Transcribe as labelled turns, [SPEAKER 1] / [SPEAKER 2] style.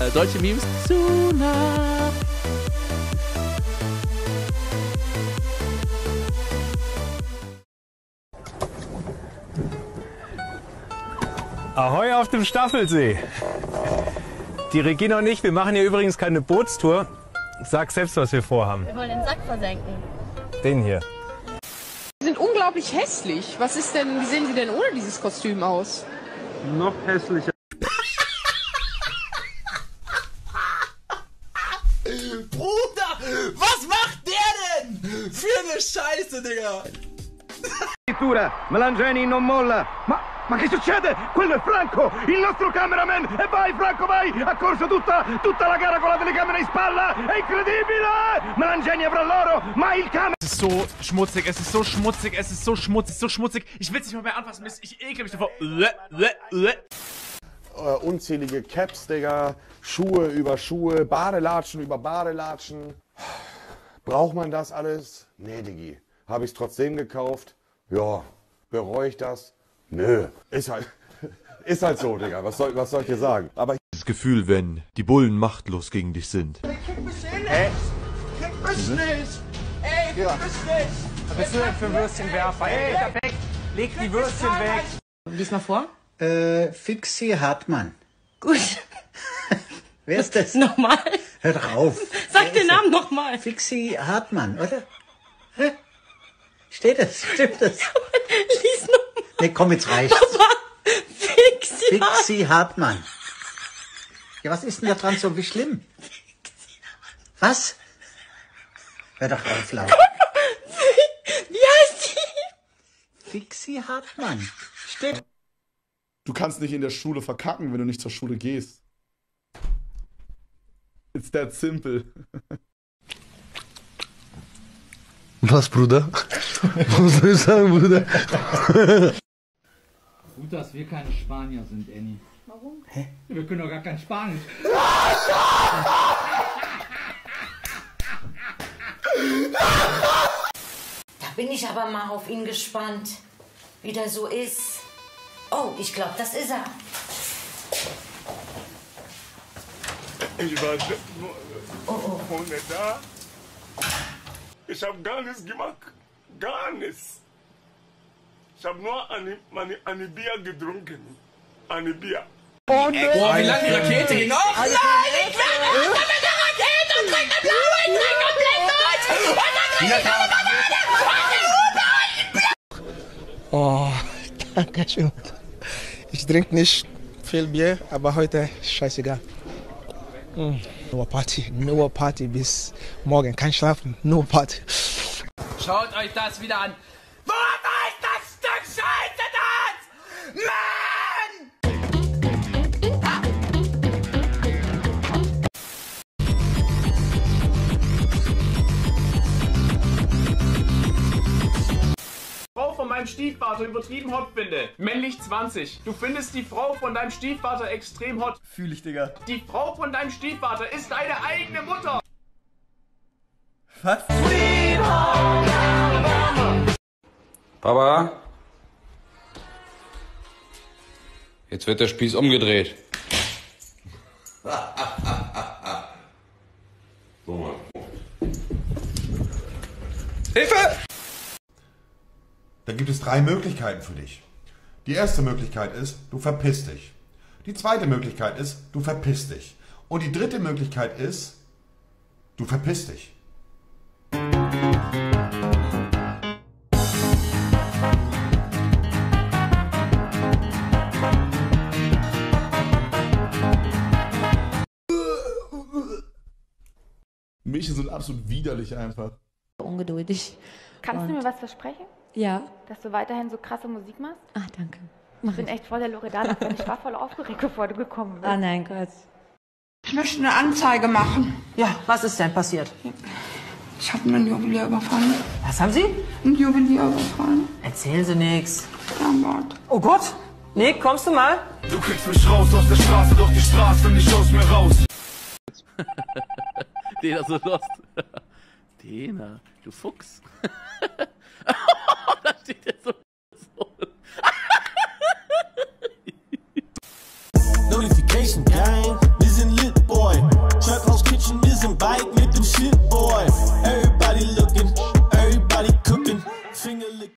[SPEAKER 1] Deutsche Memes zu nah.
[SPEAKER 2] Ahoi auf dem Staffelsee. Die Regina und ich, wir machen hier übrigens keine Bootstour. Sag selbst, was wir vorhaben.
[SPEAKER 3] Wir wollen den Sack versenken.
[SPEAKER 2] Den hier.
[SPEAKER 4] Sie sind unglaublich hässlich. Was ist denn, wie sehen Sie denn ohne dieses Kostüm aus?
[SPEAKER 2] Noch hässlicher.
[SPEAKER 5] Bruder, was macht der denn? Für eine Scheiße, Digga.
[SPEAKER 6] Melangeni non molla. Ma che succede? Quello è Franco, il nostro cameraman! E vai Franco, vai! Ha corso tutta la gara con la telecamera in spalla! È incredibile! Melangeni avrà l'oro, ma il camera...
[SPEAKER 7] Es ist so schmutzig, es ist so schmutzig, es ist so schmutzig, so schmutzig. Ich will es nicht mal mehr anfassen, ich ekle mich davor.
[SPEAKER 8] Unzählige Caps, Digga, Schuhe über Schuhe, Badelatschen über Badelatschen. Braucht man das alles? Nee, Diggi. Habe ich es trotzdem gekauft? Ja. Bereue ich das? Nö. Ist halt so, Digga. Was soll ich dir sagen? Aber
[SPEAKER 9] das Gefühl, wenn die Bullen machtlos gegen dich sind.
[SPEAKER 5] Krieg mich nicht! Krieg mich nicht! Ey, krieg mich nicht!
[SPEAKER 2] Was bist du denn für Würstchenwerfer? Ey, da weg! Leg die Würstchen weg!
[SPEAKER 3] Lies mal vor.
[SPEAKER 10] Fixi Hartmann.
[SPEAKER 3] Gut.
[SPEAKER 10] Wer ist das?
[SPEAKER 3] Nochmal.
[SPEAKER 10] Hör doch auf.
[SPEAKER 3] Sag den Namen nochmal.
[SPEAKER 10] Fixi Hartmann, oder? Hä? Steht das? Stimmt das?
[SPEAKER 3] Lies nochmal.
[SPEAKER 10] Nee, komm, jetzt reicht's. Fixi Hartmann. Ja, was ist denn da dran so wie schlimm? Was? Hör doch auf, Lau.
[SPEAKER 3] Wie heißt die?
[SPEAKER 10] Fixi Hartmann. Steht.
[SPEAKER 11] Du kannst nicht in der Schule verkacken, wenn du nicht zur Schule gehst. It's that simple.
[SPEAKER 12] Was, Bruder? Was soll ich sagen, Bruder?
[SPEAKER 13] Gut, dass wir keine Spanier sind, Annie.
[SPEAKER 3] Warum?
[SPEAKER 13] Hä? Wir können doch gar kein Spanisch.
[SPEAKER 14] Da bin ich aber mal auf ihn gespannt, wie der so ist. Oh, ich glaube, das ist er.
[SPEAKER 15] Ich war ohne da. Ich habe gar nichts gemacht. Gar nichts. Ich habe nur eine Bier getrunken. Eine Bier.
[SPEAKER 5] Oh nein! Boah, wie lange die Rakete ging? Oh nein! Ich will raus mit der Rakete und trink eine blaue, ich trink komplett durch! Und dann krieg ich eine Banane!
[SPEAKER 16] Oh, danke schön. Ich trinke nicht viel Bier, aber heute scheißegal. Nur Party bis morgen. Kein Schlafen, nur Party.
[SPEAKER 5] Schaut euch das wieder an. Wo ist das Stück Scheiße das? Mann!
[SPEAKER 7] Frau von meinem Stiefvater übertrieben hot finde. Männlich 20. Du findest die Frau von deinem Stiefvater extrem hot.
[SPEAKER 11] Fühl ich, Digga.
[SPEAKER 7] Die Frau von deinem Stiefvater ist deine eigene Mutter.
[SPEAKER 11] Was?
[SPEAKER 17] Papa? Jetzt wird der Spieß umgedreht.
[SPEAKER 18] Hilfe! Da gibt es 3 Möglichkeiten für dich. Die erste Möglichkeit ist, du verpisst dich. Die zweite Möglichkeit ist, du verpisst dich. Und die dritte Möglichkeit ist, du verpisst dich.
[SPEAKER 11] Mädchen sind absolut widerlich einfach.
[SPEAKER 3] Ungeduldig.
[SPEAKER 19] Kannst du mir was versprechen?
[SPEAKER 3] Ja.
[SPEAKER 19] Dass du weiterhin so krasse Musik machst?
[SPEAKER 3] Ach, danke.
[SPEAKER 19] Ich bin echt voll der Loredana-Fan. Ich war voll aufgeregt, bevor du gekommen bist.
[SPEAKER 3] Ah, nein, Gott.
[SPEAKER 4] Ich möchte eine Anzeige machen.
[SPEAKER 14] Ja, was ist denn passiert?
[SPEAKER 4] Ich habe einen Juwelier überfallen.
[SPEAKER 14] Was haben Sie?
[SPEAKER 4] Einen Juwelier überfallen.
[SPEAKER 14] Erzählen Sie nix.
[SPEAKER 4] Ja, Gott.
[SPEAKER 14] Oh Gott. Nick, kommst du mal?
[SPEAKER 15] Du kriegst mich raus aus der Straße, doch die Straße nicht aus mir raus.
[SPEAKER 1] Dena so lost. Dena, du Fuchs. Da steht der so.
[SPEAKER 5] Notification gang.